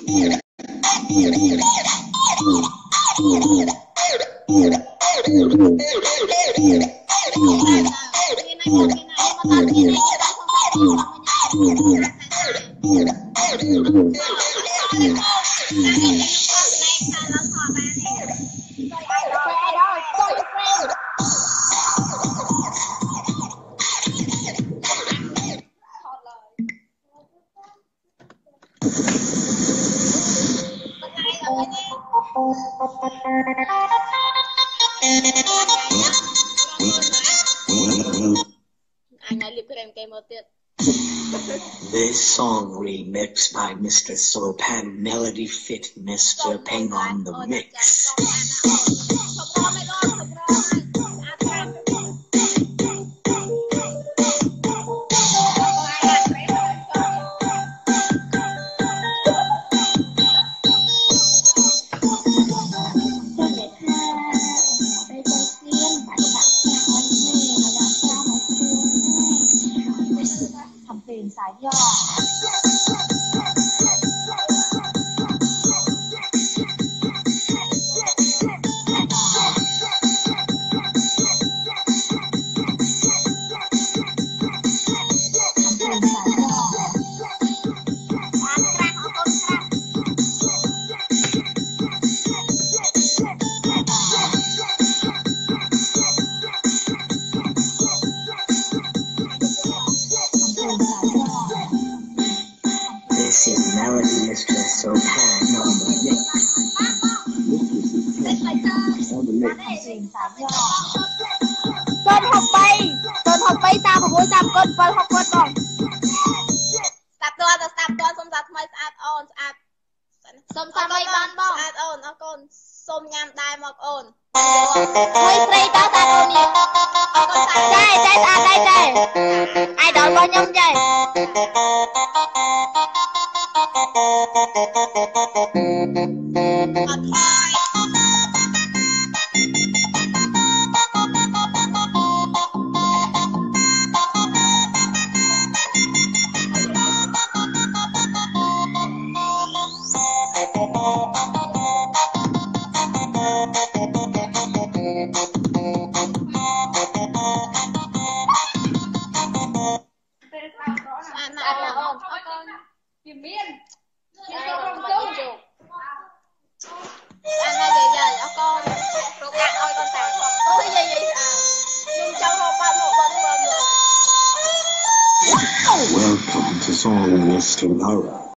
This song remixed by Mr. Sopan, melody fit Mr. Peng on the mix. This is melody Mr. Sopan on the mix. Con học bay ta một buổi tam con và học con còn. Stop đón xong giặt máy sạch on sạch. Xong sạch máy ban bông. Sạch on con xong nhằm đai mọc on. Mấy free đó ta con nhiều. Con sạch. Đây. Ai đón bao nhông vậy? Welcome to Song Mr. Nara.